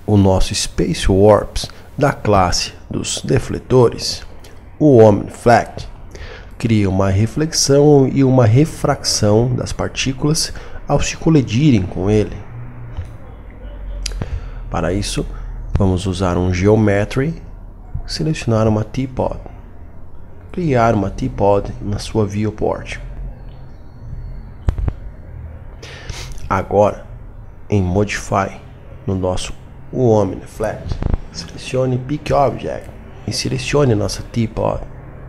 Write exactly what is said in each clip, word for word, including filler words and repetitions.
o nosso Space Warps da classe dos defletores, o OmniFlect cria uma reflexão e uma refração das partículas ao se colidirem com ele. Para isso, vamos usar um Geometry, selecionar uma T-Pod, criar uma T-Pod na sua Viewport. Agora, em Modify, no nosso OmniFlect, selecione Pick Object e selecione nossa T-Pod.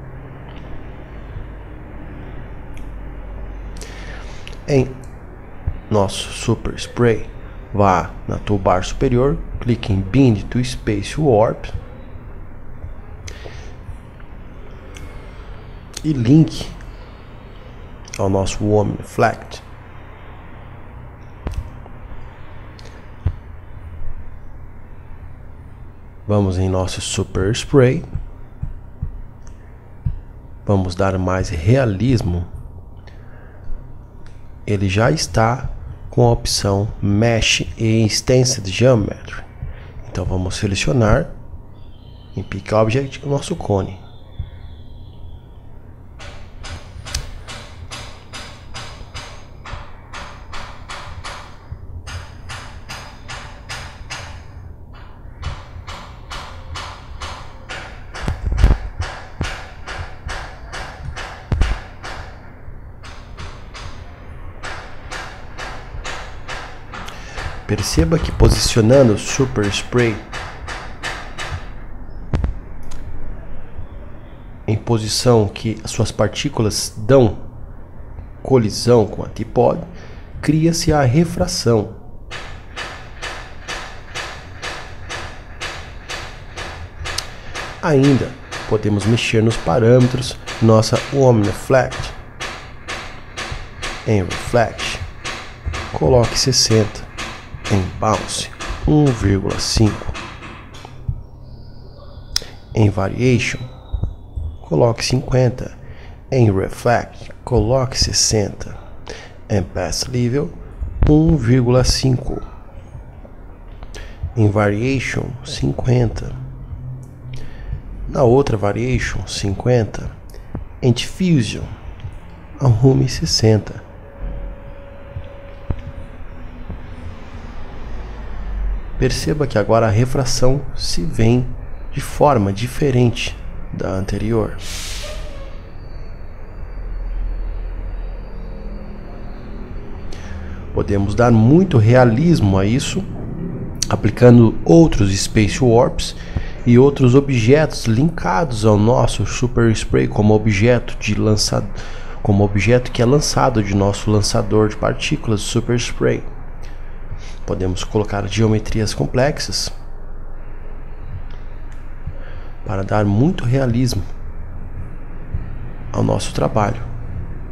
Em nosso Super Spray, vá na toolbar superior, clique em Bind to Space Warp e link ao nosso OmniFlect. Vamos em nosso Super Spray, vamos dar mais realismo. Ele já está com a opção Mesh e Extended Geometry. Então vamos selecionar em Pick Object o nosso cone. Perceba que posicionando o Super Spray em posição que as suas partículas dão colisão com a T-Pod, cria-se a refração. Ainda podemos mexer nos parâmetros nossa OmniFlect. Em Reflect, coloque sessenta. Em Bounce, um vírgula cinco. Em Variation, coloque cinquenta. Em Reflect, coloque sessenta. Em Path Level, um vírgula cinco. Em Variation, cinquenta. Na outra Variation, cinquenta. Em Diffusion, arrume sessenta. Perceba que agora a refração se vê de forma diferente da anterior. Podemos dar muito realismo a isso, aplicando outros Space Warps e outros objetos linkados ao nosso Super Spray como objeto de lançado, como objeto que é lançado de nosso lançador de partículas Super Spray. Podemos colocar geometrias complexas para dar muito realismo ao nosso trabalho.